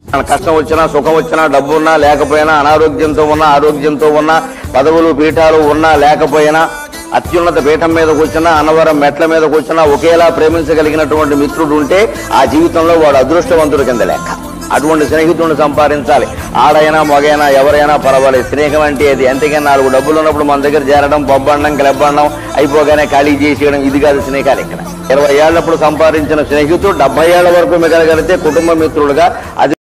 కష్టం వచ్చినా సుఖం వచ్చినా డబ్బు ఉన్నా లేకపోయినా అనారోగ్యంతో ఉన్నా ఆరోగ్యంతో ఉన్నా పదవులు పీఠాలు ఉన్నా లేకపోయినా అత్యున్నత పీఠం మీద కూర్చున్నా అన్నవరం మెట్ల మీద కూర్చున్నా ఒకేలా ప్రేమించగలిగినటువంటి మిత్రుడు ఉంటే ఆ జీవితంలో వాడు అదృష్టవంతుడి కింద లెక్క. అటువంటి స్నేహితుడిని సంపాదించాలి. ఆడైనా మగైనా ఎవరైనా పర్వాలేదు. స్నేహం అంటే అది. అంతేగాని 4 డబ్బులు ఉన్నప్పుడు మన దగ్గర చేరడం, పబ్బడం, క్లబ్బడం, అయిపోగానే ఖాళీ చేసేయడం ఇది కాదు స్నేహాలు. ఇక్కడ 20 ఏళ్లప్పుడు సంపాదించిన స్నేహితుడు 70 ఏళ్ల వరకు మిగలగలిగితే కుటుంబ మిత్రుడుగా అది